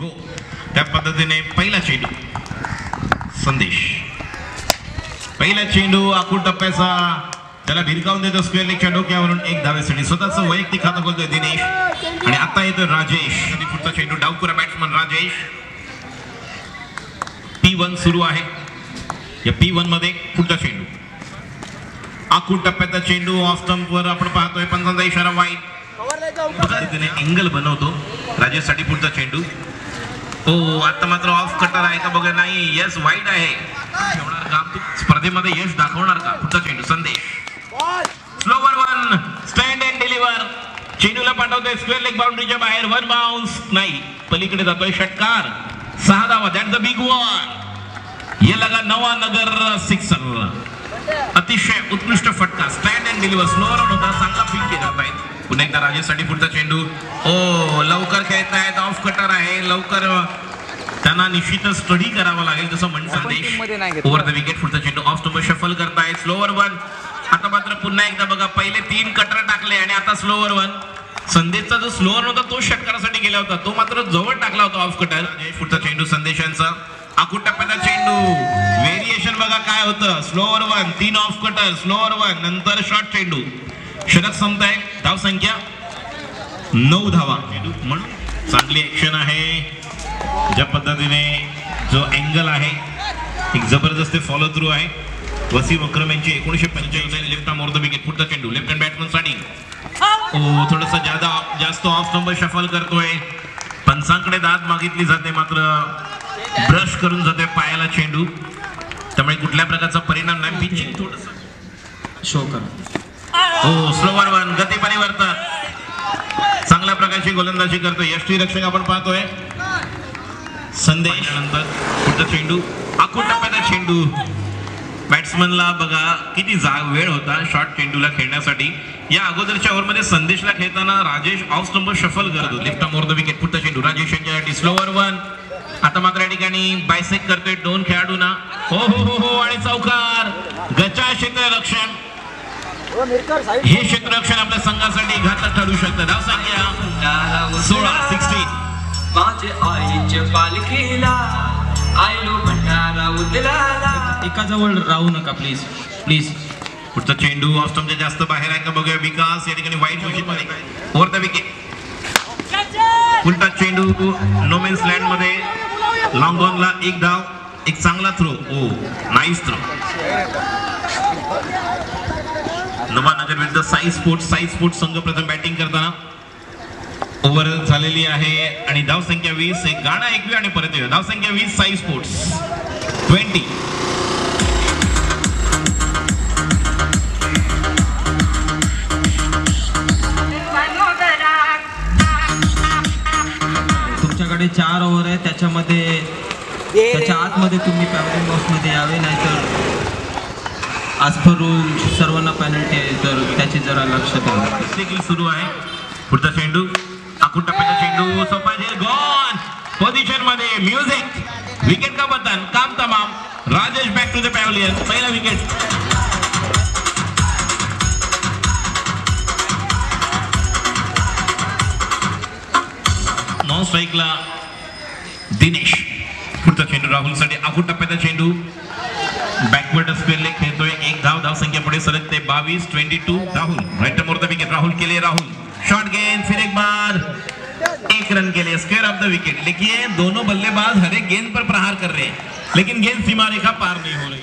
गो. त्या पद्धतीने पहिला चेंडू संदेश, पहिला चेंडू आखूड टप्प्याचा, त्याला भिरकावून देतो स्क्वेअर लेगच्या डोक्यावरून. एक धावेसाठी स्वतःच वैयक्तिक खातं खोलतोय दिनेश. आणि आता येतो राजेश. पुढचा चेंडू डावकुरा बॅट्समन राजेश. P1 सुरू आहे. या P1 मध्ये पुढचा चेंडू आखूड टप्प्याचा चेंडू ऑफ स्टंपवर आपण पाहतोय. पंचांचा इशारा वाईट. पद्धतीने एंगल बनवतो राजेशसाठी. पुढचा चेंडू हो आता मात्र ऑफ कटर आहे का बघा. नाही, यस वाईट आहे. ठेवणार का स्पर्धेमध्ये यश दाखवणार का? पुढचा चेंडू Sandesh, slower one, stand and deliver. चेंडूला पाठवतोय स्क्वेअर लेग बाउंड्रीच्या बाहेर. वन बाउन्स नाही, पलीकडे जातोय षटकार. 6 धावा. That the big one. ये लगा नवानगर सिक्सर. अतिशय उत्कृष्ट फटका. Stand and deliver. Slower one होता, चांगला पिक केला पाहिजे. पुन्हा एकदा राजेशसाठी पुढचा चेंडू. ओ लवकर खेळतायत, ऑफ कटर आहे, लवकर त्यांना निश्चितच स्टडी करावा लागेल जसं म्हणतो संदेश. Over the wicket. पुढचा चेंडू ऑफ स्टंप शफल करतायत. Slower one. आता मात्र पुन्हा एकदा बघा, पहिले 3 कटर टाकले आणि आता स्लोवर वन. संदेशचा जो स्लोवर होता तो षटकारासाठी गेला होता, तो मात्र जवळ टाकला होता ऑफ कटर. पुढचा चेंडू संदेशांचा आखूड टप्प्याचा चेंडू. व्हेरिएशन बघा काय होतं. Slower one, 3 off cutter, slower one, नंतर शॉर्ट चेंडू. षटक संपताय. धाव संख्या 9 धावा. म्हणून चांगली ऍक्शन आहे. ज्या पद्धतीने जो अँगल आहे एक जबरदस्त फॉलो थ्रू आहे. वसीम अक्रम यांची 1985 left arm over the wicket. पुढचा चेंडू लेफ्ट हँड बॅट्समन साठी. ओ थोडंसं जास्त ऑफ स्टंप शफल करतोय. पंचांकडे दाद मागितली जाते, मात्र ब्रश करून जाते पायाला चेंडू, त्यामुळे कुठल्या प्रकारचा परिणाम नाही. पिचिंग थोडंसं शो कर. हो स्लोवर वन, गती परिवर्तन, चांगल्या प्रकारची गोलंदाजी करतोय यष्टी रक्षक आपण पाहतोय संदेश. नंतर पुढचा चेंडू आखूड टप्प्याचा चेंडू. बॅट्समनला बघा किती वेळ होता शॉर्ट चेंडूला खेळण्यासाठी. या अगोदरच्या ओव्हरमध्ये संदेशला खेळताना राजेश ऑफ स्टंप शफल करतो. Left arm over the wicket. पुढचा चेंडू राजेश यांच्यासाठी स्लोवर वन. आता मात्र या ठिकाणी बायसेक करतोय 2 खेळाडूंना. हो हो हो हो आणि चौकार. गचा क्षेत्ररक्षण. हे क्षेत्ररक्षण आपल्या संघासाठी घातक ठरू शकतं. धाव संख्या 16. माझे आईच्या पालखीला आयलो भंडारा उतराला. एका जवळ राहू नका प्लीज प्लीज. पुढचा चेंडू ऑफ स्टंपच्या जास्त बाहेर आहे का बघूया. विकास या ठिकाणी वाईट मध्ये ओव्हर द विकेट. पुढचा चेंडू नो मेन्स लँड मध्ये. लॉंग ऑनला 1 धाव. एक चांगला throw. Oh nice throw. Nawanagar विरुद्ध साई स्पोर्ट्स संघ प्रथम बॅटिंग करताना. ओव्हर झालेली आहे आणि धाव संख्या 20. एक गाणं ऐकूया आणि परत येऊया. धाव संख्या 20 साई स्पोर्ट्स 20. तुमच्याकडे 4 ओव्हर आहे, त्याच्या आतमध्ये तुम्ही पॅव्हलियन बॉक्समध्ये यावे, नाहीतर आज पर रूल सर्वांना पेनल्टी आहे, तर त्याची जरा लक्ष द्या. सुरू आहे. पुढचा चेंडू आखूड टप्प्याचा चेंडू. सोपाजी गॉन पोझिशन मध्ये. म्युझिक. विकेट का बटन काम तमाम. Rajesh back to the pavilion. पहिला विकेट. नॉन स्ट्राईकला दिनेश. पुढचा चेंडू राहुलसाठी आखूड टप्प्याचा चेंडू. बॅकवर्ड स्क्वेअर लेग खेळतोय. 1 धाव. धाव संख्या पुढे सरकते 22. Rahul right more the wicket. Rahul के लिए राहुल शॉर्ट गेंद. फिर एक बार 1 रन के लिए स्क्वेयर ऑफ द विकेट. देखिए दोनों बल्लेबाज हर एक गेंद पर प्रहार कर रहे हैं, लेकिन गेंद सीमा रेखा पार नहीं हो रही.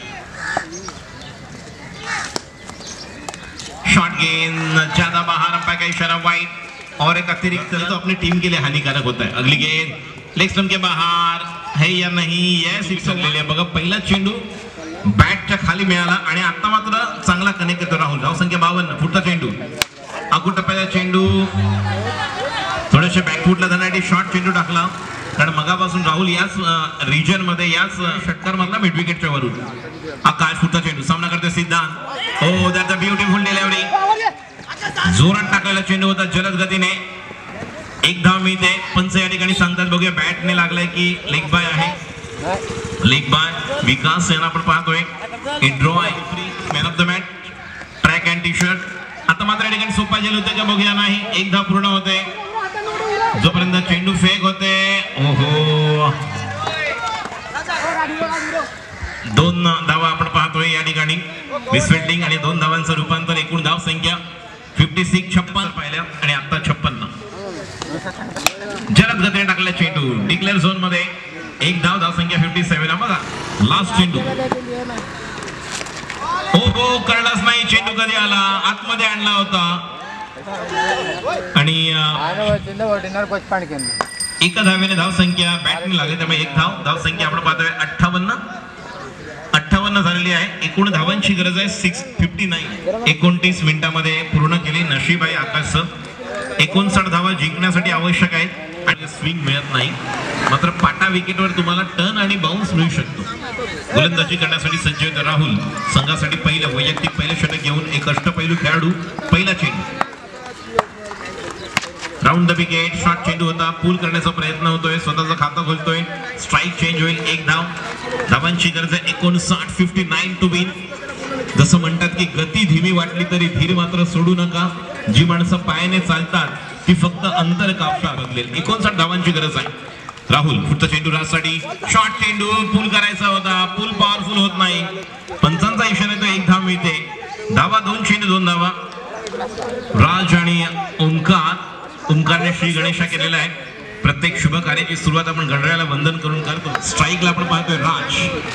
शॉर्ट गेंद ज्यादा बाहर. अंपायर का इशारा वाइड और एक अतिरिक्त तो अपनी टीम के लिए हानिकारक होता है. अगली गेंद लेग स्टंप के बाहर है या नहीं. यह सिक्स ले बघा. पहिला चेंडू बॅटच्या खाली मिळाला आणि आता मात्र चांगला कनेक्ट करतो राहुल. धाव संख्या 52. पुढचा चेंडू आखूड टप्प्याचा चेंडू. थोडेसे बॅकफुटला जाण्यासाठी शॉर्ट चेंडू टाकला, कारण मगापासून राहुल याच रिजन मध्ये याच षटकार मधला मिड विकेटच्या वरून. आकाश. पुढचा चेंडू सामना करते Siddhant. Oh that's a beautiful delivery. जोरात टाकलेला चेंडू होता जलद गतीने. 1 धाव मिळते. पंच या ठिकाणी सांगतात बघूया बॅटने लागलाय की लेग बाय आहे. लेग बाय विकास यांना आपण पाहतोय. ड्रॉ आहे. Man of the match track and T shirt. आता मात्र या ठिकाणी सोपा जेल होते का बघूया. नाही. 1 धाव पूर्ण होते. जोपर्यंत चेंडू फेक होते. ओहो, 2 धावा आपण पाहतोय या ठिकाणी. मिसफिल्डिंग आणि 2 धावांचं रूपांतर. एकूण धाव संख्या 56 56 पाहिल्या आणि आता 56. जलद गतीने टाकला चेंडू डिक्लेअर झोन मध्ये. 1 धाव संख्या 57. बघा लास्ट चेंडू. हो कळलाच नाही चेंडू कधी आला. आतमध्ये आणला होता आणि 1 धावेने धाव संख्या बॅटिंग लागली. त्यामुळे 1 धाव संख्या आपण पाहतोय 58 झालेली आहे. एकूण धावांची गरज आहे 659. 29 मिनिटांमध्ये पूर्ण केली. नशीब आहे आकाशचं. 59 धावा जिंकण्यासाठी आवश्यक आहेत आणि स्विंग मिळत नाही. मात्र पाटा विकेटवर तुम्हाला टर्न आणि बाउन्स मिळू शकतो. गोलंदाजी करण्यासाठी सज्ज होता राहुल. संघासाठी पहिलं वैयक्तिक पहिलं षटक घेऊन एक अष्टपैलू खेळाडू. पहिला चेंडू राऊंड द विकेट. शॉर्ट चेंडू होता. पूल करण्याचा प्रयत्न होतोय. स्वतःचं खातं खोलतोय. स्ट्राईक चेंज होईल. 1 धाव. धावांची गरज आहे 59. 59 टू विन. जसं म्हणतात की गती धीमी वाटली तरी धीर मात्र सोडू नका. जी माणसं पायाने चालतात ती फक्त अंतर कापता बदलेल. 59 धावांची गरज आहे. राहुल पुढचा चेंडू राजसाठी. शॉर्ट चेंडू. पूल करायचा होता. पूल पॉवरफुल होत नाही. पंचांचा इशारा तो 1 धाव मिळते. धावा 2 चेंडू 2 धावा. राज आणि ओंकारने श्री गणेशा केलेला आहे. प्रत्येक शुभ कार्याची सुरुवात आपण गणरायाला वंदन करून करतो. स्ट्राईकला आपण पाहतोय राज.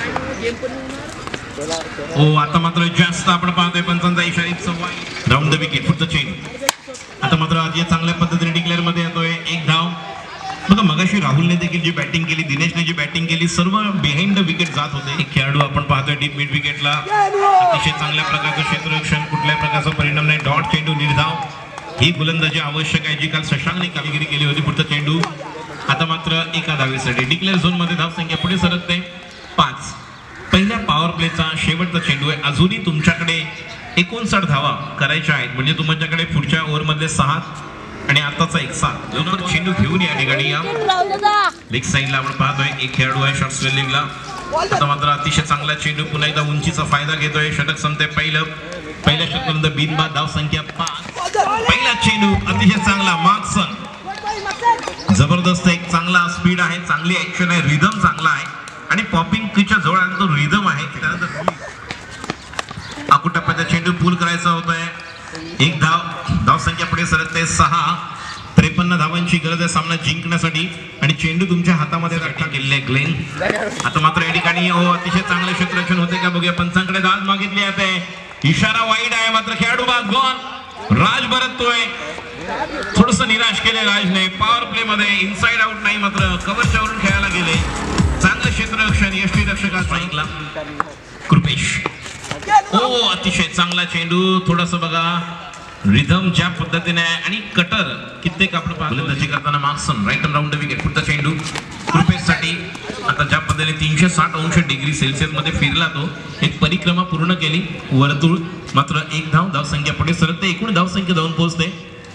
आता मात्र जास्त आपण पाहतोय 55 इशारा. Round the wicket. पुढचा चेंडू. आता मात्र आज चांगल्या पद्धतीने डिक्लेअर मध्ये येतोय. 1 धाव. बघा मगाशी राहुलने देखील जी बॅटिंग केली, दिनेशने जी बॅटिंग केली, सर्व बिहाइंड द विकेट जात होते. एक खेळाडू आपण पाहतोय डीप मिड विकेटला. अतिशय चांगल्या प्रकारचं क्षेत्ररक्षण. कुठल्याही प्रकारचा परिणाम नाही. डॉट चेंडू निर्धाव. ही गोलंदाजी आवश्यक आहे जी काल शशांकने कामगिरी केली होती. पुढचा चेंडू. आता मात्र 1 धावेसाठी डिक्लेअर झोन मध्ये धाव संख्या पुढे सरकते 5. पहिल्या पॉवर प्लेचा शेवटचा चेंडू आहे. अजूनही तुमच्याकडे 59 धावा करायच्या आहेत. म्हणजे तुमच्याकडे पुढच्या ओव्हरमधले 6 आणि आताचा 1 7. दोन चेंडू घेऊन या ठिकाणी या लेग साईडला आपण पाहतोय. एक खेळाडू आहे शॉर्ट स्वेलिंगला. आता मात्र अतिशय चांगला चेंडू. पुन्हा एकदा उंचीचा फायदा घेतोय. षटक संपते पहिल्या षटकानंतर बिनबाद. धाव संख्या 5. पहिला चेंडू अतिशय चांगला. मार्क्सन जबरदस्त. एक चांगला स्पीड आहे. चांगली ऍक्शन आहे. रिदम चांगला आहे आणि पॉपिंग किच्या जवळ आला तो रिदम आहे. त्यानंतर आकू टप्प्याचा चेंडू पूल करायचा होतोय. 1 धाव संख्या पुढे सरकते 6. 53 धावांची गरज आहे सामना जिंकण्यासाठी आणि चेंडू तुमच्या हातामध्ये रक्षा केलेले ग्लेन. आता मात्र या ठिकाणी अतिशय चांगले क्षेत्ररक्षण होते का बघूया. पंचांकडे दाद मागितली जाते. इशारा वाईड आहे मात्र खेळाडू बाद गॉन. राज परततोय. थोडस निराश केले राजने. पॉवर प्ले मध्ये इनसाइड आउट नाही मात्र कव्हरच्या वरून खेळायला गेले. चांगलं क्षेत्ररक्षण यष्टी रक्षका सांगितला. कृपेश. अतिशय चांगला चेंडू. थोडस बघा रिदम ज्या पद्धतीने आहे आणि कटर कित्येक आपण गोलंदाजी करताना Markson. Right round the wicket. पुढचा चेंडू कृपेशसाठी. आता ज्या पद्धतीने 360° मध्ये फिरला तो. एक परिक्रमा पूर्ण केली वर्तुळ. मात्र 1 धाव संख्या पुढे सरकते. एकूण धाव संख्या 2 पोहोचते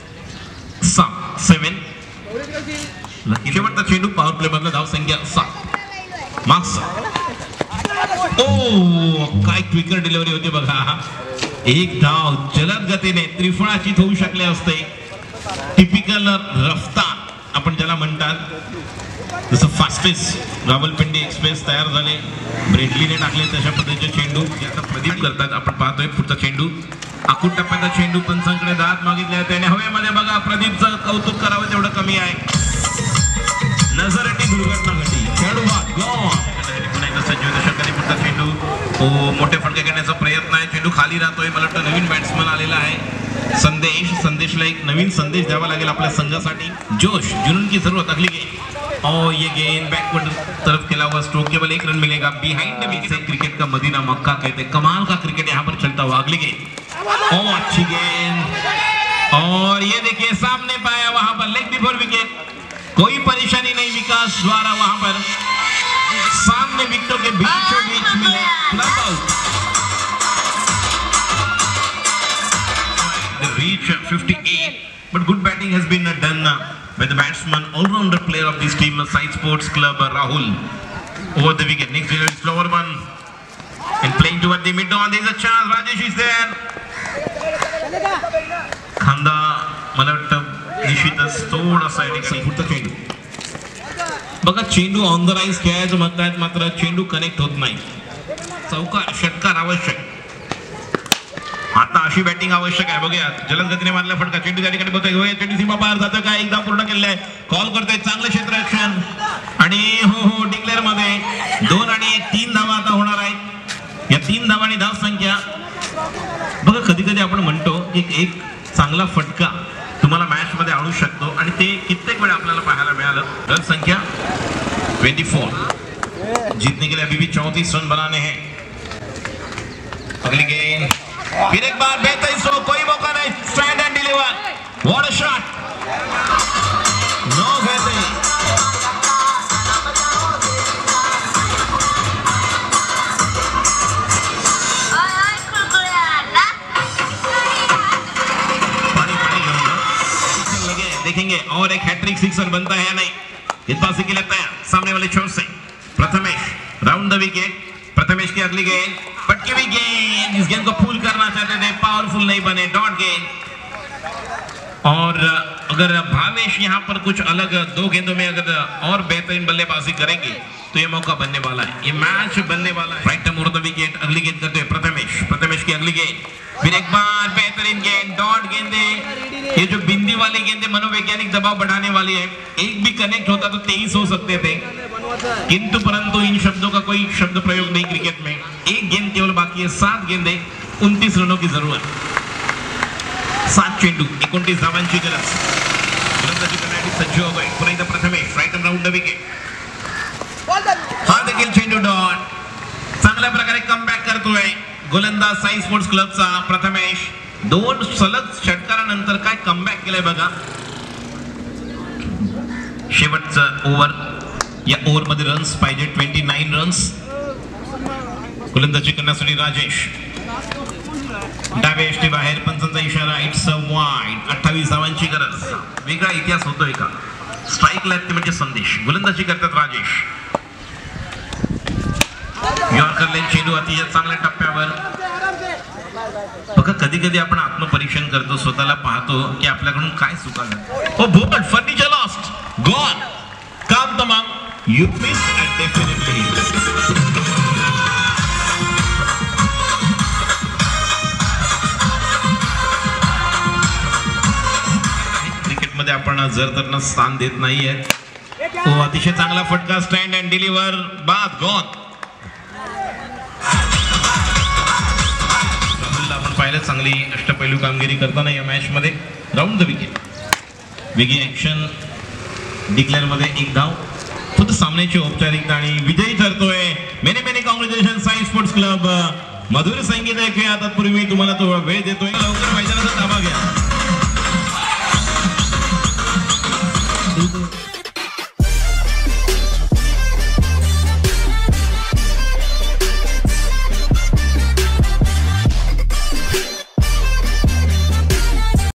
7. शेवटचा चेंडू पॉवर प्ले मधला. धाव संख्या 7. मार्क्सन. काय क्विकर डिलिव्हरी होती बघा. 1 धाव. जलद गतीने त्रिफळाचीत होऊ शकले असते. टिपिकल रफ्तार आपण ज्याला म्हणतात. जसं फास्टेस्ट रावलपिंडी एक्सप्रेस तयार झाले. ब्रेडलीने टाकले तशा पद्धतीचे चेंडू आता प्रदीप करतात. आपण पाहतोय पुढचा चेंडू. आखूट टप्प्याचा चेंडू. पंचांकडे दाद मागितले होते आणि हवेमध्ये बघा प्रदीपचं कौतुक करावं तेवढं कमी आहे. नजरेटी दुर्घटना घडली. खेळाडू बाद गॉन. पुढचा चेंडू. मोठे फटके घेण्याचा प्रयत्न आहे. चेंडू खाली राहतोय. मला वाटतं नवीन बॅट्समन आलेला आहे संदेशला एक नवीन संदेश द्यावा लागेल आपल्या संघासाठी. जोश जुनून की जरूरत अगली गेंद. ये गेंद बैकवर्ड तरफ खेला हुआ स्ट्रोक. केवल 1 रन मिलेगा. Behind the wicket. क्रिकेट का मदीना मक्का कहते. कमाल का क्रिकेट यहाँ पर चलता हुआ. अगली गेंद. अच्छी गेंद और ये देखिए सामने पाया वहां पर लेग बिफोर विकेट. कोई परेशानी नहीं. विकास द्वारा वहां पर सामने विकेटों के बीचों बीच मिले. Club out. The reach 58, but good batting has been done by the batsman, all-rounder player of this team, Sai Sports Club, Rahul. Over the wicket. Next is slower one, and playing toward the mid on. There is a chance. Rajesh is there. खांदा मला वाटतं निश्चितच थोडासा या ठिकाणी पुढचा चेंडू. बघा चेंडू ऑन द राईज खेळायचं म्हणतायत मात्र चेंडू कनेक्ट होत नाही. चौकार षटकार आवश्यक. आता अशी बॅटिंग आवश्यक आहे. बघूया जलद गतीने मारला फटका. चेंडू त्या ठिकाणी बघतोय चेंडू सीमा बाहेर जातं का. एकदा पूर्ण केलेलं आहे. कॉल करतोय चांगलं क्षेत्ररक्षण आणि हो डिक्लेअर मध्ये 2 आणि 3 धावा आता होणार आहेत. या 3 धावांनी धाव संख्या. बघा कधी कधी आपण म्हणतो की एक चांगला फटका तुम्हाला मॅच मध्ये आणू शकतो आणि ते कित्येक वेळा आपल्याला पाहायला मिळालं. रन संख्या 24. जीतने के लिए अभी भी 34 रन बनाने हैं. अगली गेंद फिर एक बार बेहतरीन स्ट्रोक. कोई मौका नहीं. Stand and deliver. What a shot. No बेहतरीन. देखेंगे और एक हैट्रिक सिक्सर बनता है या नहीं. इतना से लगता है सामने वाले छोर से. Prathamesh round the wicket. Prathamesh की अगली गेंद पटकी हुई गेंद. इस गेंद को पुल करना चाहते थे, पावरफुल नहीं बने. डॉट गेंद. और अगर भावेश यहाँ पर कुछ अलग 2 गेंदों में अगर और बेहतरीन बल्लेबाजी करेंगे तो ये मौका बनने वाला है, ये मैच बनने वाला है. Right term the wicket. अगली गेंद करते हैं प्रथमेश. प्रथमेश की अगली गेंद फिर एक बार बेहतरीन गेंद. डॉट गेंदे. ये जो बिंदी वाली गेंदे मनोवैज्ञानिक दबाव बढ़ाने वाली है. एक भी कनेक्ट होता तो 23 हो सकते थे, किंतु परंतु इन शब्दों का कोई शब्द प्रयोग नहीं क्रिकेट में. एक गेंद केवल बाकी है. 7 गेंदे 29 रनों की जरूरत. 7 चेंडू 29 धावांची गरज. गोलंदाजी करण्यासाठी सज्ज होतोय पुन्हा एकदा Prathamesh. Right round the wicket. हा देखील चेंडू डॉट. चांगल्या प्रकारे कमबॅक करतोय गोलंदाज साई स्पोर्ट्स क्लबचा प्रथमेश. 2 सलग षटकारानंतर काय कमबॅक केलंय बघा. शेवटचं ओव्हर. या ओव्हर मध्ये रन्स पाहिजे 29 रन्स. गोलंदाजी करण्यासाठी राजेश. डाव्या यष्टी बाहेर. पंचांचा इशारा. It's a wide. 28 धावांची गरज. वेगळा इतिहास होतोय का. स्ट्राईकला ते म्हणजे संदेश. गोलंदाजी करतात राजेश. यॉर्कर लेन चेंडू अतिशय चांगल्या टप्प्यावर. बघा कधी कधी आपण आत्मपरीक्षण करतो, स्वतःला पाहतो की आपल्याकडून काय चुका झाल्या. ओ भूपट फर्निचर लॉस्ट. गॉन. काम तमाम. You miss and definitely. क्रिकेटमध्ये आपण जर तर स्थान देत नाहीये. तो अतिशय चांगला फटका. Stand and deliver. बाद. गॉन. आपण पाहिलं चांगली अष्टपैलू कामगिरी करताना या मॅच मध्ये. Round the wicket. वेगळी ऍक्शन. डिक्लेअर मध्ये 1 धाव. फक्त सामन्याची औपचारिकता आणि विजयी ठरतोय. Many many congratulation Sai sports club. मधुर संगीत ऐकूया. तत्पूर्वी तुम्हाला तो वेळ देतोय. लवकर मैदानाचा ताबा घ्या.